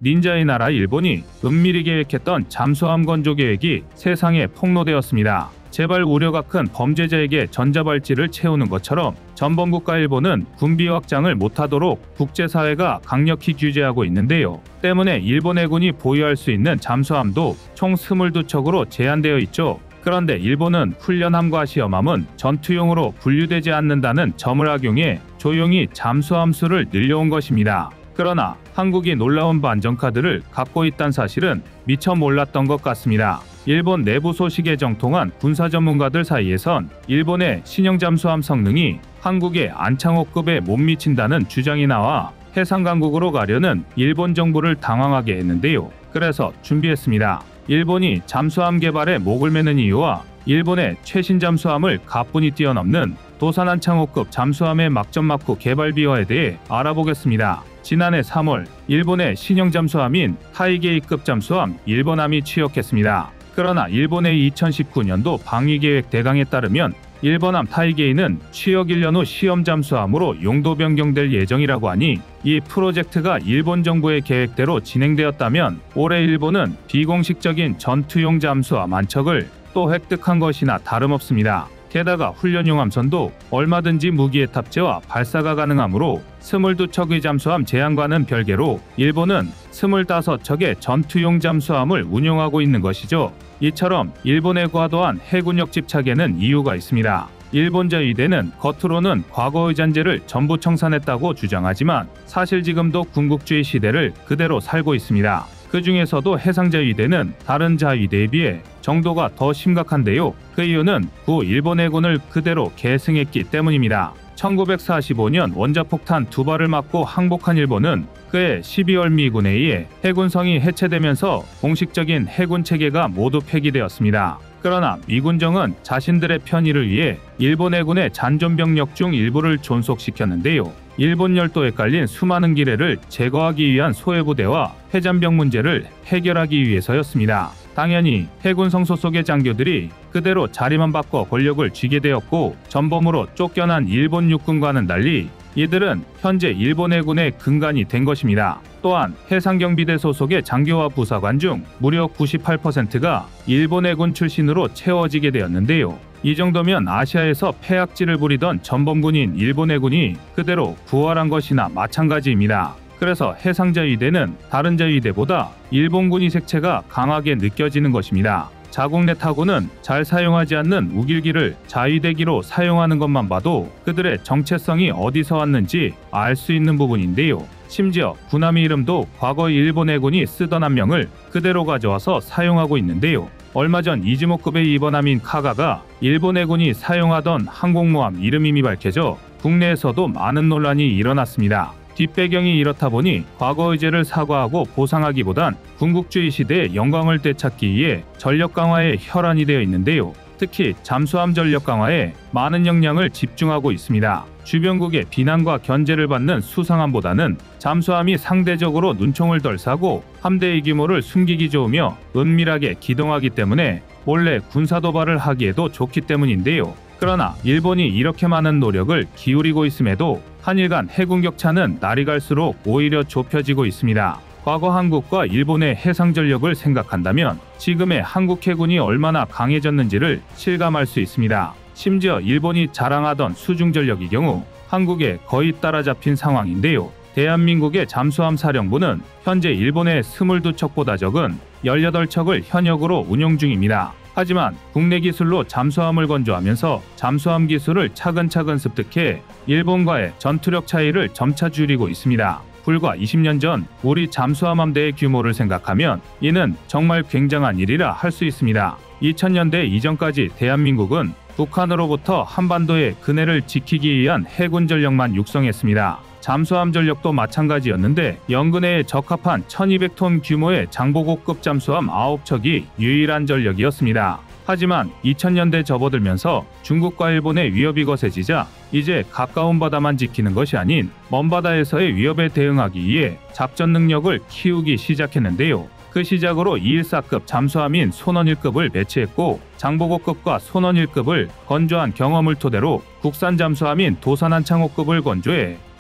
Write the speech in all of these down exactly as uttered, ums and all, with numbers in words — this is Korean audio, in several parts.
닌자의 나라 일본이 은밀히 계획했던 잠수함 건조 계획이 세상에 폭로되었습니다. 재발 우려가 큰 범죄자에게 전자발찌를 채우는 것처럼 전범국가 일본은 군비 확장을 못하도록 국제사회가 강력히 규제하고 있는데요. 때문에 일본 해군이 보유할 수 있는 잠수함도 총 스물두 척으로 제한되어 있죠. 그런데 일본은 훈련함과 시험함은 전투용으로 분류되지 않는다는 점을 악용해 조용히 잠수함 수를 늘려온 것입니다. 그러나 한국이 놀라운 반전 카드를 갖고 있다는 사실은 미처 몰랐던 것 같습니다. 일본 내부 소식에 정통한 군사 전문가들 사이에선 일본의 신형 잠수함 성능이 한국의 안창호급에 못 미친다는 주장이 나와 해상 강국으로 가려는 일본 정부를 당황하게 했는데요. 그래서 준비했습니다. 일본이 잠수함 개발에 목을 매는 이유와 일본의 최신 잠수함을 가뿐히 뛰어넘는 도산 안창호급 잠수함의 막전막후 개발 비화에 대해 알아보겠습니다. 지난해 삼월 일본의 신형 잠수함인 타이게이급 잠수함 일본함이 취역했습니다. 그러나 일본의 이천십구 년도 방위계획 대강에 따르면 일본함 타이게이는 취역 일 년 후 시험 잠수함으로 용도 변경될 예정이라고 하니 이 프로젝트가 일본 정부의 계획대로 진행되었다면 올해 일본은 비공식적인 전투용 잠수함 한 척을 또 획득한 것이나 다름없습니다. 게다가 훈련용 함선도 얼마든지 무기의 탑재와 발사가 가능하므로 스물두 척의 잠수함 제한과는 별개로 일본은 스물다섯 척의 전투용 잠수함을 운용하고 있는 것이죠. 이처럼 일본의 과도한 해군력 집착에는 이유가 있습니다. 일본 자위대는 겉으로는 과거의 잔재를 전부 청산했다고 주장하지만 사실 지금도 군국주의 시대를 그대로 살고 있습니다. 그 중에서도 해상자위대는 다른 자위대에 비해 정도가 더 심각한데요. 그 이유는 구 일본 해군을 그대로 계승했기 때문입니다. 천구백사십오 년 원자폭탄 두 발을 맞고 항복한 일본은 그해 십이월 미군에 의해 해군성이 해체되면서 공식적인 해군 체계가 모두 폐기되었습니다. 그러나 미군정은 자신들의 편의를 위해 일본 해군의 잔존병력 중 일부를 존속시켰는데요. 일본 열도에 깔린 수많은 기뢰를 제거하기 위한 소해부대와 해잔병 문제를 해결하기 위해서였습니다. 당연히 해군 성소 속의 장교들이 그대로 자리만 바꿔 권력을 쥐게 되었고 전범으로 쫓겨난 일본 육군과는 달리 이들은 현재 일본 해군의 근간이 된 것입니다. 또한 해상경비대 소속의 장교와 부사관 중 무려 구십팔 퍼센트가 일본 해군 출신으로 채워지게 되었는데요. 이 정도면 아시아에서 폐악질을 부리던 전범군인 일본 해군이 그대로 부활한 것이나 마찬가지입니다. 그래서 해상자위대는 다른 자위대보다 일본군의 색채가 강하게 느껴지는 것입니다. 자국내 타고는 잘 사용하지 않는 우길기를 자위대기로 사용하는 것만 봐도 그들의 정체성이 어디서 왔는지 알 수 있는 부분인데요. 심지어 군함의 이름도 과거 일본 해군이 쓰던 함명을 그대로 가져와서 사용하고 있는데요. 얼마 전 이즈모급의 이번함인 카가가 일본 해군이 사용하던 항공모함 이름임이 밝혀져 국내에서도 많은 논란이 일어났습니다. 뒷배경이 이렇다 보니 과거의 죄를 사과하고 보상하기보단 군국주의 시대의 영광을 되찾기 위해 전력 강화에 혈안이 되어 있는데요. 특히 잠수함 전력 강화에 많은 역량을 집중하고 있습니다. 주변국의 비난과 견제를 받는 수상함보다는 잠수함이 상대적으로 눈총을 덜 쏴고 함대의 규모를 숨기기 좋으며 은밀하게 기동하기 때문에 몰래 군사 도발을 하기에도 좋기 때문인데요. 그러나 일본이 이렇게 많은 노력을 기울이고 있음에도 한일 간 해군 격차는 날이 갈수록 오히려 좁혀지고 있습니다. 과거 한국과 일본의 해상 전력을 생각한다면 지금의 한국 해군이 얼마나 강해졌는지를 실감할 수 있습니다. 심지어 일본이 자랑하던 수중 전력의 경우 한국에 거의 따라잡힌 상황인데요. 대한민국의 잠수함 사령부는 현재 일본의 스물두 척보다 적은 열여덟 척을 현역으로 운용 중입니다. 하지만 국내 기술로 잠수함을 건조하면서 잠수함 기술을 차근차근 습득해 일본과의 전투력 차이를 점차 줄이고 있습니다. 불과 이십 년 전 우리 잠수함 함대의 규모를 생각하면 이는 정말 굉장한 일이라 할 수 있습니다. 이천 년대 이전까지 대한민국은 북한으로부터 한반도의 근해를 지키기 위한 해군 전력만 육성했습니다. 잠수함 전력도 마찬가지였는데 연근해에 적합한 천이백 톤 규모의 장보고급 잠수함 아홉 척이 유일한 전력이었습니다. 하지만 이천 년대 접어들면서 중국과 일본의 위협이 거세지자 이제 가까운 바다만 지키는 것이 아닌 먼 바다에서의 위협에 대응하기 위해 작전 능력을 키우기 시작했는데요. 그 시작으로 이백십사급 잠수함인 손원 일급을 배치했고 장보고급과 손원 일급을 건조한 경험을 토대로 국산 잠수함인 도산 안창호급을 건조해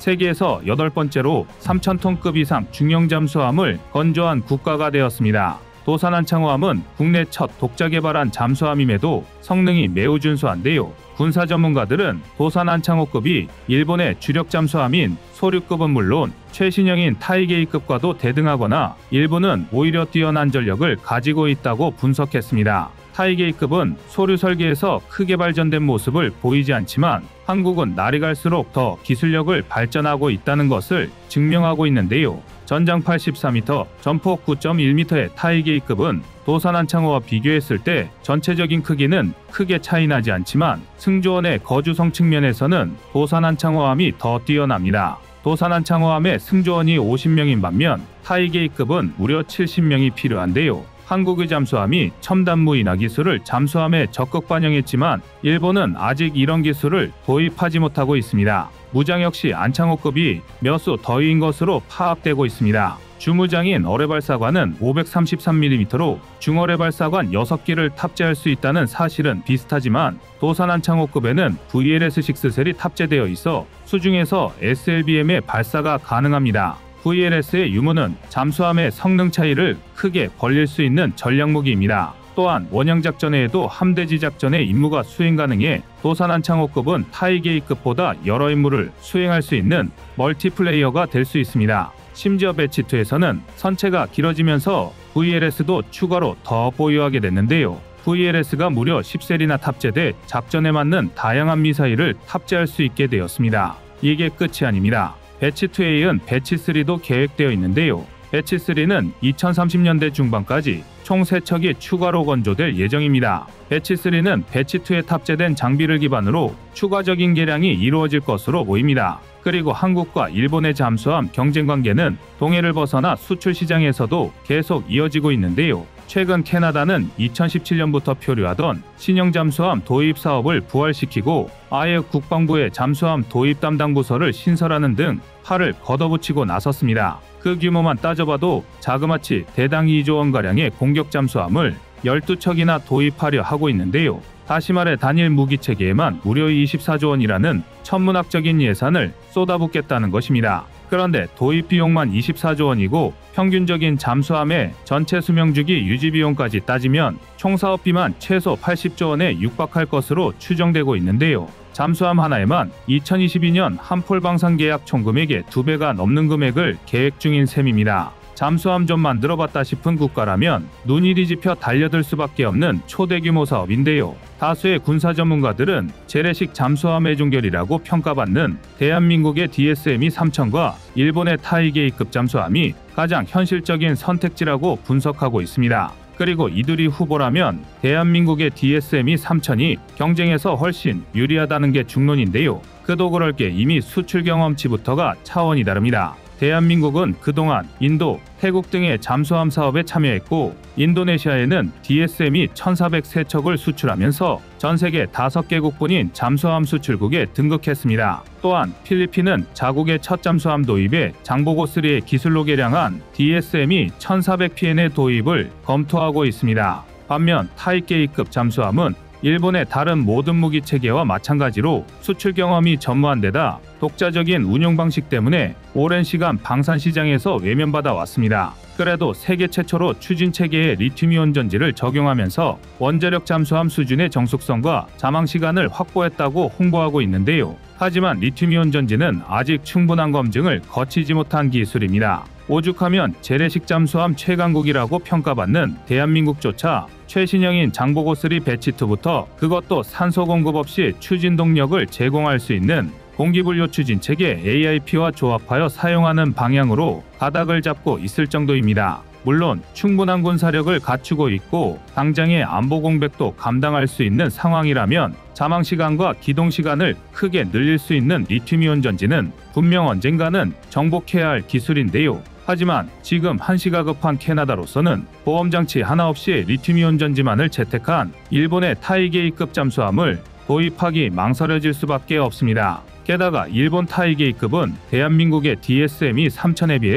세계에서 여덟 번째로 삼천 톤급 이상 중형 잠수함을 건조한 국가가 되었습니다. 도산한창호함은 국내 첫 독자 개발한 잠수함임에도 성능이 매우 준수한데요. 군사 전문가들은 도산한창호급이 일본의 주력 잠수함인 소류급은 물론 최신형인 타이게이급과도 대등하거나 일본은 오히려 뛰어난 전력을 가지고 있다고 분석했습니다. 타이게이급은 소류 설계에서 크게 발전된 모습을 보이지 않지만 한국은 날이 갈수록 더 기술력을 발전하고 있다는 것을 증명하고 있는데요. 전장 팔십사 미터, 전폭 구 점 일 미터의 타이게이급은 도산한창호와 비교했을 때 전체적인 크기는 크게 차이나지 않지만 승조원의 거주성 측면에서는 도산한창호함이 더 뛰어납니다. 도산한창호함의 승조원이 오십 명인 반면 타이게이급은 무려 칠십 명이 필요한데요. 한국의 잠수함이 첨단 무인화 기술을 잠수함에 적극 반영했지만 일본은 아직 이런 기술을 도입하지 못하고 있습니다. 무장 역시 안창호급이 몇 수 더위인 것으로 파악되고 있습니다. 주무장인 어뢰발사관은 오백삼십삼 밀리미터로 중어뢰 발사관 여섯 기를 탑재할 수 있다는 사실은 비슷하지만 도산한창호급에는 브이엘에스 육 셀이 탑재되어 있어 수중에서 에스엘비엠의 발사가 가능합니다. 브이엘에스의 유무는 잠수함의 성능 차이를 크게 벌릴 수 있는 전략무기입니다. 또한 원형작전에도 함대지 작전의 임무가 수행 가능해 도산한창호급은 타이게이급보다 여러 임무를 수행할 수 있는 멀티플레이어가 될 수 있습니다. 심지어 배치이에서는 선체가 길어지면서 브이엘에스도 추가로 더 보유하게 됐는데요. 브이엘에스가 무려 십 셀이나 탑재돼 작전에 맞는 다양한 미사일을 탑재할 수 있게 되었습니다. 이게 끝이 아닙니다. 배치이에 이은 배치삼도 계획되어 있는데요. 배치삼은 이천삼십 년대 중반까지 총 세 척이 추가로 건조될 예정입니다. 배치삼은 배치이에 탑재된 장비를 기반으로 추가적인 개량이 이루어질 것으로 보입니다. 그리고 한국과 일본의 잠수함 경쟁 관계는 동해를 벗어나 수출 시장에서도 계속 이어지고 있는데요. 최근 캐나다는 이천십칠 년부터 표류하던 신형 잠수함 도입 사업을 부활시키고 아예 국방부의 잠수함 도입 담당 부서를 신설하는 등 팔을 걷어붙이고 나섰습니다. 그 규모만 따져봐도 자그마치 대당 이조 원가량의 공격 잠수함을 열두 척이나 도입하려 하고 있는데요. 다시 말해 단일 무기 체계에만 무려 이십사조 원이라는 천문학적인 예산을 쏟아붓겠다는 것입니다. 그런데 도입 비용만 이십사조 원이고 평균적인 잠수함의 전체 수명주기 유지 비용까지 따지면 총 사업비만 최소 팔십조 원에 육박할 것으로 추정되고 있는데요. 잠수함 하나에만 이천이십이 년 한폴 방산 계약 총 금액의 두 배가 넘는 금액을 계획 중인 셈입니다. 잠수함 좀 만들어봤다 싶은 국가라면 눈이 뒤집혀 달려들 수밖에 없는 초대규모 사업인데요. 다수의 군사 전문가들은 재래식 잠수함 애종결이라고 평가받는 대한민국의 디에스엠이 삼천과 일본의 타이게이급 잠수함이 가장 현실적인 선택지라고 분석하고 있습니다. 그리고 이들이 후보라면 대한민국의 디에스엠이 삼천이 경쟁에서 훨씬 유리하다는 게 중론인데요. 그도 그럴 게 이미 수출 경험치부터가 차원이 다릅니다. 대한민국은 그동안 인도, 태국 등의 잠수함 사업에 참여했고 인도네시아에는 디에스엠이 천사백삼 척을 수출하면서 전세계 다섯 개국뿐인 잠수함 수출국에 등극했습니다. 또한 필리핀은 자국의 첫 잠수함 도입에 장보고 삼의 기술로 개량한 디에스엠이 천사백 피엔의 도입을 검토하고 있습니다. 반면 타이게이급 잠수함은 일본의 다른 모든 무기 체계와 마찬가지로 수출 경험이 전무한 데다 독자적인 운용 방식 때문에 오랜 시간 방산 시장에서 외면받아 왔습니다. 그래도 세계 최초로 추진 체계의 리튬이온 전지를 적용하면서 원자력 잠수함 수준의 정숙성과 자망 시간을 확보했다고 홍보하고 있는데요. 하지만 리튬이온 전지는 아직 충분한 검증을 거치지 못한 기술입니다. 오죽하면 재래식 잠수함 최강국이라고 평가받는 대한민국조차 최신형인 장보고 삼 배치이부터 그것도 산소 공급 없이 추진 동력을 제공할 수 있는 공기분료 추진 체계 에이아이피와 조합하여 사용하는 방향으로 가닥을 잡고 있을 정도입니다. 물론 충분한 군사력을 갖추고 있고 당장의 안보 공백도 감당할 수 있는 상황이라면 자망 시간과 기동 시간을 크게 늘릴 수 있는 리튬이온 전지는 분명 언젠가는 정복해야 할 기술인데요. 하지만 지금 한시가 급한 캐나다로서는 보험장치 하나 없이 리튬이온 전지만을 채택한 일본의 타이게이급 잠수함을 도입하기 망설여질 수밖에 없습니다. 게다가 일본 타이게이급은 대한민국의 디에스엠이 삼천에 비해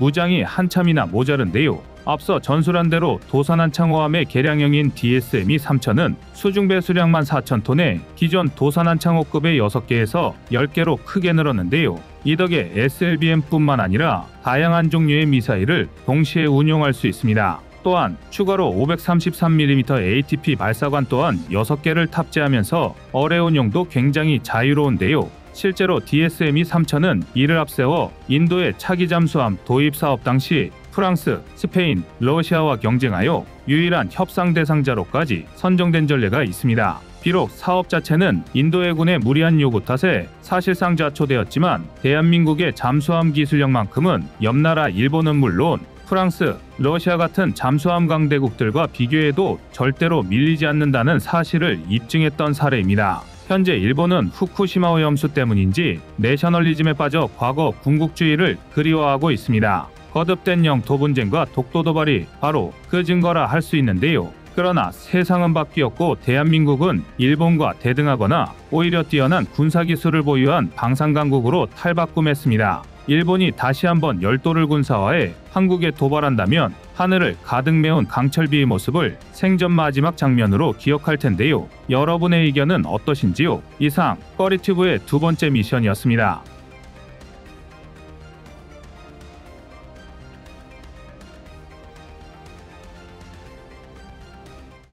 무장이 한참이나 모자른데요. 앞서 전술한 대로 도산한창호함의 개량형인 디에스엠이 삼천은 수중 배수량만 사천 톤에 기존 도산한창호급의 여섯 개에서 열 개로 크게 늘었는데요. 이 덕에 에스엘비엠뿐만 아니라 다양한 종류의 미사일을 동시에 운용할 수 있습니다. 또한 추가로 오백삼십삼 밀리미터 에이티피 발사관 또한 여섯 개를 탑재하면서 어뢰 운용도 굉장히 자유로운데요. 실제로 디에스엠이 삼천은 이를 앞세워 인도의 차기 잠수함 도입 사업 당시 프랑스, 스페인, 러시아와 경쟁하여 유일한 협상 대상자로까지 선정된 전례가 있습니다. 비록 사업 자체는 인도 해군의 무리한 요구 탓에 사실상 좌초되었지만 대한민국의 잠수함 기술력만큼은 옆나라 일본은 물론 프랑스, 러시아 같은 잠수함 강대국들과 비교해도 절대로 밀리지 않는다는 사실을 입증했던 사례입니다. 현재 일본은 후쿠시마 오염수 때문인지 내셔널리즘에 빠져 과거 군국주의를 그리워하고 있습니다. 거듭된 영토 분쟁과 독도 도발이 바로 그 증거라 할 수 있는데요. 그러나 세상은 바뀌었고 대한민국은 일본과 대등하거나 오히려 뛰어난 군사기술을 보유한 방산강국으로 탈바꿈했습니다. 일본이 다시 한번 열도를 군사화해 한국에 도발한다면 하늘을 가득 메운 강철비의 모습을 생전 마지막 장면으로 기억할 텐데요. 여러분의 의견은 어떠신지요? 이상 꺼리튜브의 두 번째 미션이었습니다.